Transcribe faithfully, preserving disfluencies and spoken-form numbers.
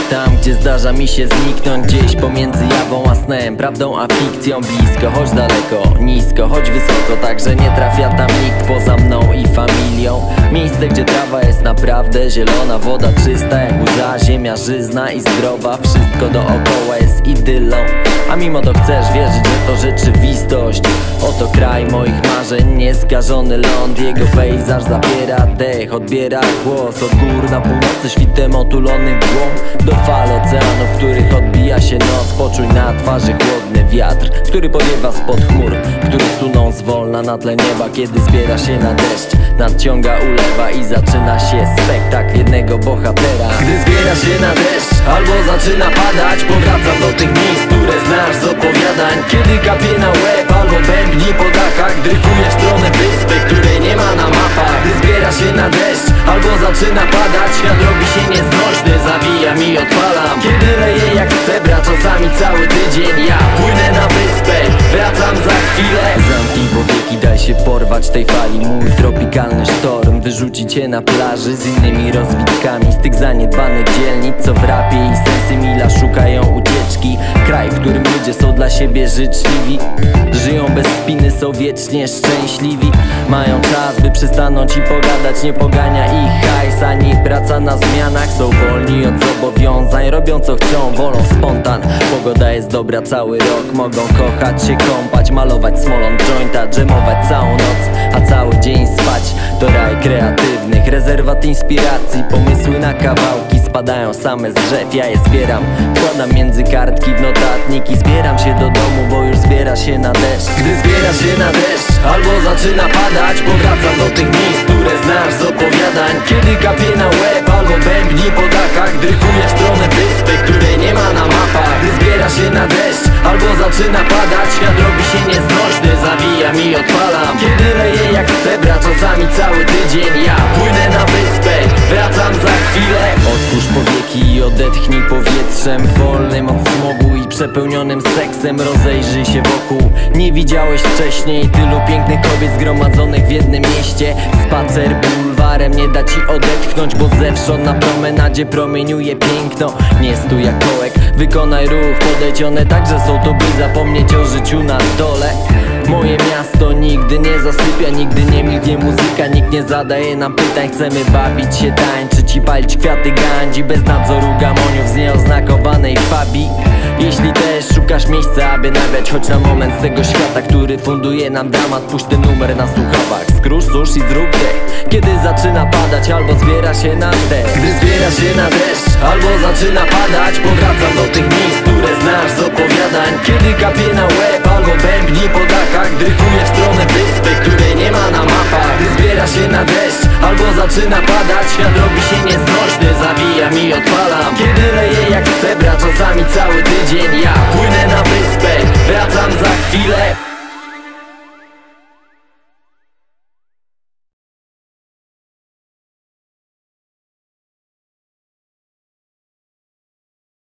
tam, gdzie zdarza mi się zniknąć, gdzieś pomiędzy jawą a snem, prawdą a fikcją. Blisko, choć daleko, nisko, choć wysoko, tak że nie trafia tam nikt poza mną i familią. Miejsce, gdzie trawa jest naprawdę zielona, woda czysta jak łza, ziemia żyzna i zdrowa. Wszystko dookoła jest idylą, a mimo to chcesz wierzyć, że to rzeczywistość. Oto kraj moich marzeń, nieskażony ląd. Jego pejzaż zabiera dech, odbiera głos. Od gór na północy świtem otulony głąb, do fal oceanów, w których odbija się noc. Poczuj na twarzy chłodny wiatr, który powiewa spod chmur, które suną zwolna na tle nieba, kiedy zbiera się na deszcz. Nadciąga ulewa i zaczyna się spektakl jednego bohatera. Gdy zbiera się na deszcz albo zaczyna padać, powracam do tych miejsc, które znasz z opowiadań. Kiedy kapie na łeb albo bębni po dachach, dryfuję w stronę wyspy, której nie ma na mapach. Gdy zbiera się na deszcz albo zaczyna padać, świat robi się nieznośny, zawijam i odpalam. Kiedy leje jak cebra, czasami cały tydzień, ja płynę na wyspę, wracam za chwilę. Zamknij powieki, daj się porwać tej fali. Mój tropikalny sztorm wyrzuci cię na plaży z innymi rozbitkami, z tych zaniedbanych dzielnic, co w rapie i sensy mila szukają ucieczki. Kraj, w którym ludzie są dla siebie życzliwi, żyją bez spiny, są wiecznie szczęśliwi. Mają czas, by przystanąć i pogadać, nie pogania ich hajs ani praca na zmianach. Są wolni od zobowiązań, robią co chcą, wolą spontan. Pogoda jest dobra cały rok, mogą kochać się, kąpać, malować smolą jointa, dżemować całą noc, a cały dzień spać. To raj kreatywnych, rezerwat inspiracji, pomysły na kawałki spadają same z drzew. Ja je zbieram, wkładam między kartki w notatnik i zbieram się do domu, bo już zbiera się na deszcz. Gdy zbiera się na deszcz albo zaczyna padać, powracam do tych miejsc, które znasz z opowiadań. Kiedy kapie na łeb albo bębni po dachach, dryfuję w stronę wyspy, której nie ma na mapach. Gdy zbiera się na deszcz albo zaczyna padać, świat robi się nieznośny, zawijam i odpalam. Kiedy leje jak cebra, czasami cały tydzień, ja płynę na wyspę, wracam za chwilę. Otwórz powieki i odetchnij powietrzem wolnym od smogu i przepełnionym seksem. Rozejrzyj się wokół, nie widziałeś wcześniej tylu pięknych kobiet zgromadzonych w jednym mieście. Spacer bulwarem nie da ci odetchnąć, bo zewsząd na promenadzie promieniuje piękno. Nie stój jak kołek, wykonaj ruch, podejdź, one także są tu, by zapomnieć o życiu na dole. Moje miasto nigdy nie zasypia, nigdy nie milknie muzyka, nikt nie zadaje nam pytań. Chcemy bawić się, tańczyć i palić kwiaty gandzi, bez nadzoru gamoniów z nieoznakowanej fabii. Jeśli też szukasz miejsca, aby nagrać choć na moment z tego świata, który funduje nam dramat, puść ten numer na słuchawach, skrusz, susz i zrób dech. Kiedy zaczyna padać albo zbiera się na deszcz. Gdy zbiera się na deszcz albo zaczyna padać, powracam do tych miejsc, które znasz z opowiadań. Kiedy kapie na łeb albo bębni po dachach, dryfuję w stronę wyspy, której nie ma na mapach. Gdy zbiera się na deszcz albo zaczyna padać, świat robi się nieznośny, zawijam i odpalam. Kiedy leje jak cebra, czasami cały tydzień, ja płynę na wyspę, wracam za chwilę.